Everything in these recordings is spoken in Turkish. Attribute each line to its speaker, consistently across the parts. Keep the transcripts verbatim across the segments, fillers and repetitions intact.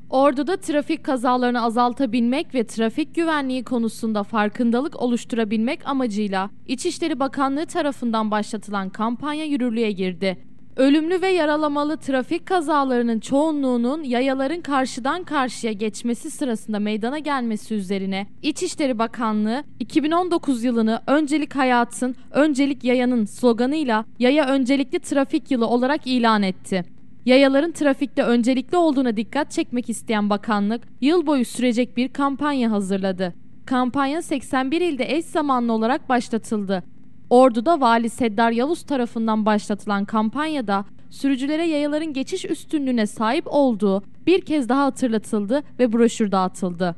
Speaker 1: Ordu'da trafik kazalarını azaltabilmek ve trafik güvenliği konusunda farkındalık oluşturabilmek amacıyla İçişleri Bakanlığı tarafından başlatılan kampanya yürürlüğe girdi. Ölümlü ve yaralamalı trafik kazalarının çoğunluğunun yayaların karşıdan karşıya geçmesi sırasında meydana gelmesi üzerine İçişleri Bakanlığı iki bin on dokuz yılını "Öncelik Hayatın, Öncelik Yayanın" sloganıyla Yaya Öncelikli Trafik Yılı olarak ilan etti. Yayaların trafikte öncelikli olduğuna dikkat çekmek isteyen bakanlık, yıl boyu sürecek bir kampanya hazırladı. Kampanya seksen bir ilde eş zamanlı olarak başlatıldı. Ordu'da Vali Seddar Yavuz tarafından başlatılan kampanyada sürücülere yayaların geçiş üstünlüğüne sahip olduğu bir kez daha hatırlatıldı ve broşür dağıtıldı.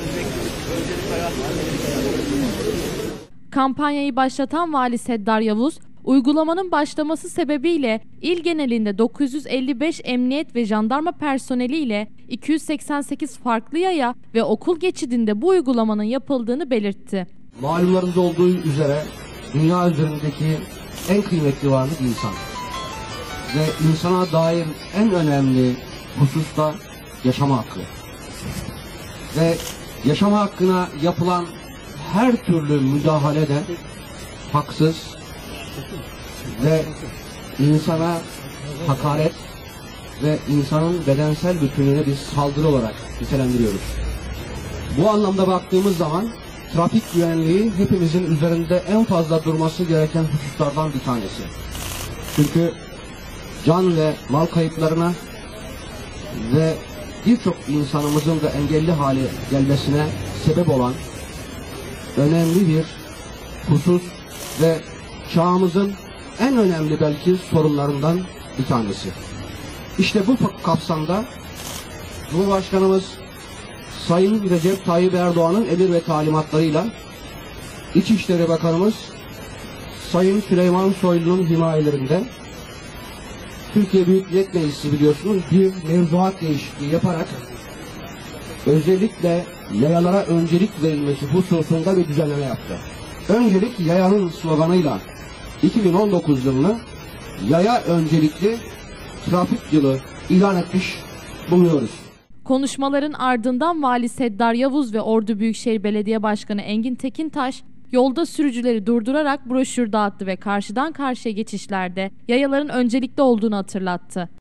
Speaker 1: Kampanyayı başlatan Vali Seddar Yavuz, uygulamanın başlaması sebebiyle il genelinde dokuz yüz elli beş emniyet ve jandarma personeli ile iki yüz seksen sekiz farklı yaya ve okul geçidinde bu uygulamanın yapıldığını belirtti.
Speaker 2: Malumlarınız olduğu üzere dünya üzerindeki en kıymetli varlık insan. Ve insana dair en önemli husus da yaşama hakkı. Ve yaşama hakkına yapılan her türlü müdahale de haksız ve insana hakaret ve insanın bedensel bütünlüğüne bir saldırı olarak nitelendiriyoruz. Bu anlamda baktığımız zaman trafik güvenliği hepimizin üzerinde en fazla durması gereken hususlardan bir tanesi. Çünkü can ve mal kayıplarına ve birçok insanımızın da engelli hale gelmesine sebep olan önemli bir husus ve çağımızın en önemli belki sorunlarından bir tanesi. İşte bu kapsamda Cumhurbaşkanımız Sayın Recep Tayyip Erdoğan'ın emir ve talimatlarıyla İçişleri Bakanımız Sayın Süleyman Soylu'nun himayelerinde Türkiye Büyük Millet Meclisi biliyorsunuz bir mevzuat değişikliği yaparak özellikle yayalara öncelik verilmesi hususunda bir düzenleme yaptı. Öncelik yayanın sloganıyla iki bin on dokuz yılını yaya öncelikli trafik yılı ilan etmiş bulunuyoruz.
Speaker 1: Konuşmaların ardından Vali Seddar Yavuz ve Ordu Büyükşehir Belediye Başkanı Engin Tekintaş yolda sürücüleri durdurarak broşür dağıttı ve karşıdan karşıya geçişlerde yayaların öncelikli olduğunu hatırlattı.